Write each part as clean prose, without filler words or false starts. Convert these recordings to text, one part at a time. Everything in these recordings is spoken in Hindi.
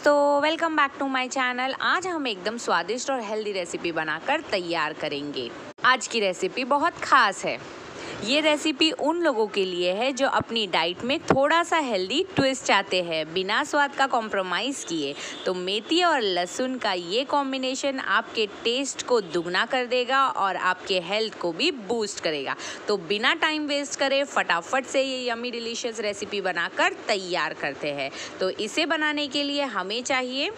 दोस्तों, welcome back to my channel. आज हम एकदम स्वादिष्ट और हेल्दी रेसिपी बनाकर तैयार करेंगे। आज की रेसिपी बहुत खास है। ये रेसिपी उन लोगों के लिए है जो अपनी डाइट में थोड़ा सा हेल्दी ट्विस्ट चाहते हैं, बिना स्वाद का कॉम्प्रोमाइज़ किए। तो मेथी और लहसुन का ये कॉम्बिनेशन आपके टेस्ट को दुगना कर देगा और आपके हेल्थ को भी बूस्ट करेगा। तो बिना टाइम वेस्ट करे फटाफट से ये यमी डिलीशियस रेसिपी बनाकर तैयार करते हैं। तो इसे बनाने के लिए हमें चाहिए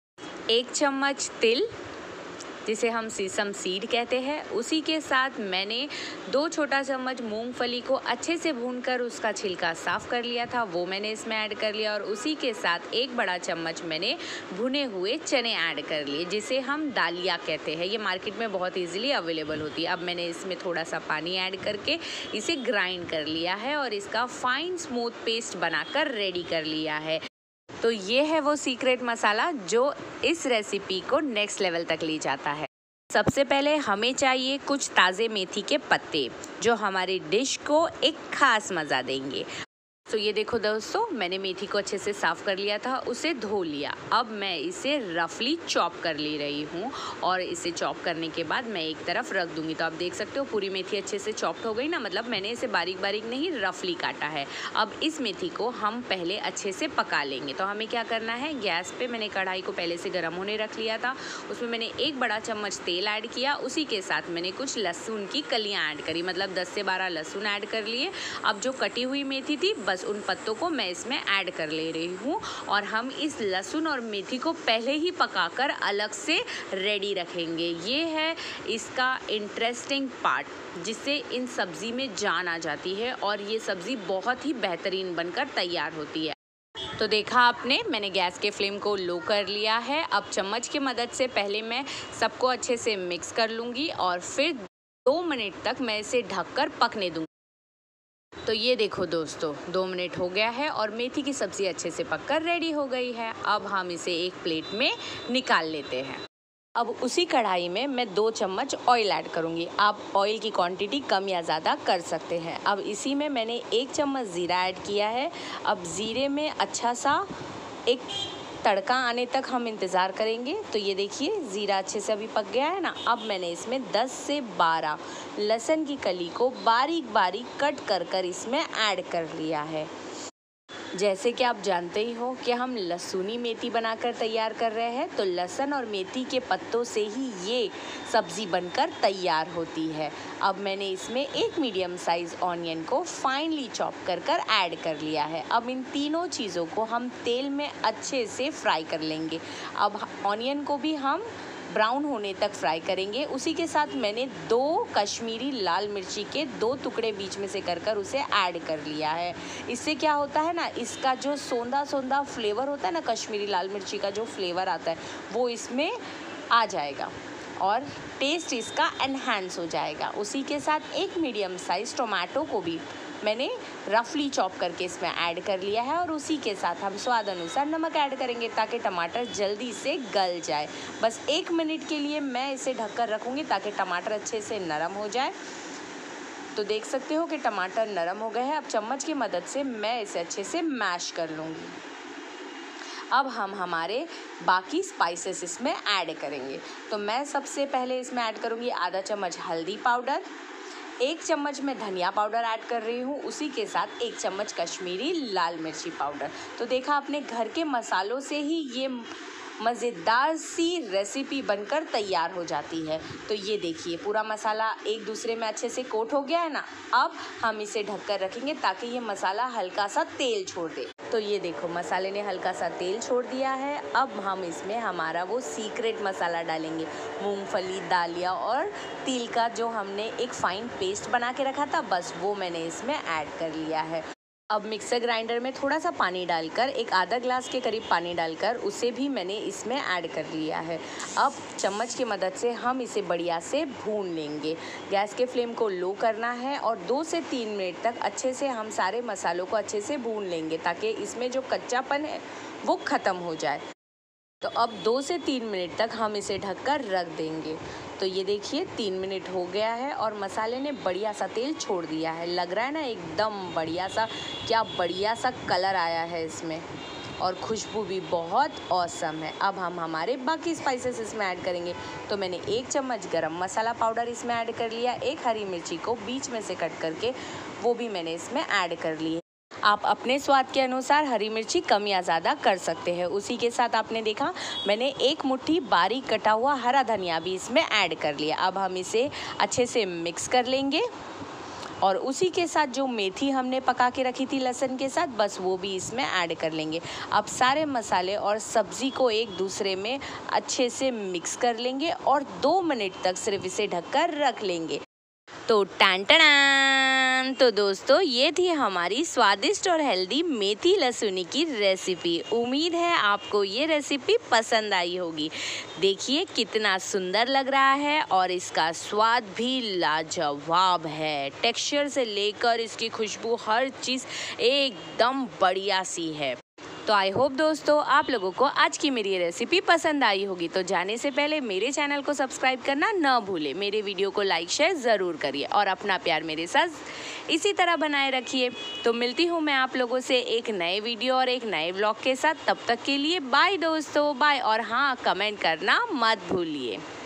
1 चम्मच तिल, जिसे हम सीसम सीड कहते हैं। उसी के साथ मैंने 2 छोटा चम्मच मूंगफली को अच्छे से भूनकर उसका छिलका साफ़ कर लिया था, वो मैंने इसमें ऐड कर लिया। और उसी के साथ 1 बड़ा चम्मच मैंने भुने हुए चने ऐड कर लिए, जिसे हम दालिया कहते हैं। ये मार्केट में बहुत ईजिली अवेलेबल होती है। अब मैंने इसमें थोड़ा सा पानी ऐड करके इसे ग्राइंड कर लिया है और इसका फाइन स्मूथ पेस्ट बनाकर रेडी कर लिया है। तो ये है वो सीक्रेट मसाला जो इस रेसिपी को नेक्स्ट लेवल तक ले जाता है। सबसे पहले हमें चाहिए कुछ ताज़े मेथी के पत्ते, जो हमारी डिश को एक खास मज़ा देंगे। तो ये देखो दोस्तों, मैंने मेथी को अच्छे से साफ़ कर लिया था, उसे धो लिया। अब मैं इसे रफली चॉप कर ले रही हूँ और इसे चॉप करने के बाद मैं एक तरफ रख दूँगी। तो आप देख सकते हो पूरी मेथी अच्छे से चॉप्ड हो गई ना, मतलब मैंने इसे बारीक बारीक नहीं रफली काटा है। अब इस मेथी को हम पहले अच्छे से पका लेंगे। तो हमें क्या करना है, गैस पे मैंने कढ़ाई को पहले से गर्म होने रख लिया था। उसमें मैंने 1 बड़ा चम्मच तेल ऐड किया। उसी के साथ मैंने कुछ लहसुन की कलियाँ ऐड करी, मतलब 10 से 12 लहसुन ऐड कर लिए। अब जो कटी हुई मेथी थी, बस उन पत्तों को मैं इसमें ऐड कर ले रही हूँ और हम इस लहसुन और मेथी को पहले ही पकाकर अलग से रेडी रखेंगे। ये है इसका इंटरेस्टिंग पार्ट, जिससे इन सब्ज़ी में जान आ जाती है और ये सब्ज़ी बहुत ही बेहतरीन बनकर तैयार होती है। तो देखा आपने, मैंने गैस के फ्लेम को लो कर लिया है। अब चम्मच की मदद से पहले मैं सबको अच्छे से मिक्स कर लूँगी और फिर 2 मिनट तक मैं इसे ढककर पकने दूँगी। तो ये देखो दोस्तों, 2 मिनट हो गया है और मेथी की सब्ज़ी अच्छे से पककर रेडी हो गई है। अब हम इसे एक प्लेट में निकाल लेते हैं। अब उसी कढ़ाई में मैं 2 चम्मच ऑयल ऐड करूँगी। आप ऑयल की क्वांटिटी कम या ज़्यादा कर सकते हैं। अब इसी में मैंने 1 चम्मच ज़ीरा ऐड किया है। अब ज़ीरे में अच्छा सा एक तड़का आने तक हम इंतज़ार करेंगे। तो ये देखिए, ज़ीरा अच्छे से अभी पक गया है ना। अब मैंने इसमें 10 से 12 लहसुन की कली को बारीक बारीक कट कर इसमें ऐड कर लिया है। जैसे कि आप जानते ही हो कि हम लहसुनी मेथी बनाकर तैयार कर रहे हैं, तो लहसुन और मेथी के पत्तों से ही ये सब्ज़ी बनकर तैयार होती है। अब मैंने इसमें 1 मीडियम साइज़ ऑनियन को फाइनली चॉप कर ऐड कर लिया है। अब इन तीनों चीज़ों को हम तेल में अच्छे से फ्राई कर लेंगे। अब ऑनियन को भी हम ब्राउन होने तक फ्राई करेंगे। उसी के साथ मैंने 2 कश्मीरी लाल मिर्ची के 2 टुकड़े बीच में से कर उसे ऐड कर लिया है। इससे क्या होता है ना, इसका जो सौंधा सौंधा फ्लेवर होता है ना, कश्मीरी लाल मिर्ची का जो फ्लेवर आता है वो इसमें आ जाएगा और टेस्ट इसका एनहांस हो जाएगा। उसी के साथ 1 मीडियम साइज़ टोमेटो को भी मैंने रफली चॉप करके इसमें ऐड कर लिया है और उसी के साथ हम स्वाद अनुसार नमक ऐड करेंगे, ताकि टमाटर जल्दी से गल जाए। बस 1 मिनट के लिए मैं इसे ढककर रखूँगी ताकि टमाटर अच्छे से नरम हो जाए। तो देख सकते हो कि टमाटर नरम हो गए हैं। अब चम्मच की मदद से मैं इसे अच्छे से मैश कर लूँगी। अब हम हमारे बाकी स्पाइसेस इसमें ऐड करेंगे। तो मैं सबसे पहले इसमें ऐड करूँगी आधा चम्मच हल्दी पाउडर, 1 चम्मच मैं धनिया पाउडर ऐड कर रही हूँ। उसी के साथ 1 चम्मच कश्मीरी लाल मिर्ची पाउडर। तो देखा आपने, घर के मसालों से ही ये मज़ेदार सी रेसिपी बनकर तैयार हो जाती है। तो ये देखिए, पूरा मसाला एक दूसरे में अच्छे से कोट हो गया है ना। अब हम इसे ढककर रखेंगे ताकि ये मसाला हल्का सा तेल छोड़ दे। तो ये देखो, मसाले ने हल्का सा तेल छोड़ दिया है। अब हम इसमें हमारा वो सीक्रेट मसाला डालेंगे, मूंगफली, दालिया और तिल का जो हमने एक फ़ाइन पेस्ट बना के रखा था, बस वो मैंने इसमें ऐड कर लिया है। अब मिक्सर ग्राइंडर में थोड़ा सा पानी डालकर, एक आधा ग्लास के करीब पानी डालकर उसे भी मैंने इसमें ऐड कर लिया है। अब चम्मच की मदद से हम इसे बढ़िया से भून लेंगे। गैस के फ्लेम को लो करना है और 2 से 3 मिनट तक अच्छे से हम सारे मसालों को अच्छे से भून लेंगे, ताकि इसमें जो कच्चापन है वो ख़त्म हो जाए। तो अब 2 से 3 मिनट तक हम इसे ढककर रख देंगे। तो ये देखिए, 3 मिनट हो गया है और मसाले ने बढ़िया सा तेल छोड़ दिया है। लग रहा है ना एकदम बढ़िया सा, क्या बढ़िया सा कलर आया है इसमें। और खुशबू भी बहुत ऑसम है। अब हम हमारे बाकी स्पाइसेस इसमें ऐड करेंगे। तो मैंने 1 चम्मच गरम मसाला पाउडर इसमें ऐड कर लिया, 1 हरी मिर्ची को बीच में से कट करके वो भी मैंने इसमें ऐड कर ली है। आप अपने स्वाद के अनुसार हरी मिर्ची कम या ज़्यादा कर सकते हैं। उसी के साथ आपने देखा मैंने 1 मुट्ठी बारीक कटा हुआ हरा धनिया भी इसमें ऐड कर लिया। अब हम इसे अच्छे से मिक्स कर लेंगे और उसी के साथ जो मेथी हमने पका के रखी थी लहसुन के साथ, बस वो भी इसमें ऐड कर लेंगे। अब सारे मसाले और सब्ज़ी को एक दूसरे में अच्छे से मिक्स कर लेंगे और 2 मिनट तक सिर्फ इसे ढककर रख लेंगे। तो टांटान, तो दोस्तों ये थी हमारी स्वादिष्ट और हेल्दी मेथी लहसुनी की रेसिपी। उम्मीद है आपको ये रेसिपी पसंद आई होगी। देखिए कितना सुंदर लग रहा है और इसका स्वाद भी लाजवाब है। टेक्सचर से लेकर इसकी खुशबू हर चीज़ एकदम बढ़िया सी है। तो आई होप दोस्तों आप लोगों को आज की मेरी ये रेसिपी पसंद आई होगी। तो जाने से पहले मेरे चैनल को सब्सक्राइब करना न भूलें, मेरे वीडियो को लाइक शेयर ज़रूर करिए और अपना प्यार मेरे साथ इसी तरह बनाए रखिए। तो मिलती हूँ मैं आप लोगों से एक नए वीडियो और एक नए व्लॉग के साथ। तब तक के लिए बाय दोस्तों, बाय। और हाँ, कमेंट करना मत भूलिए।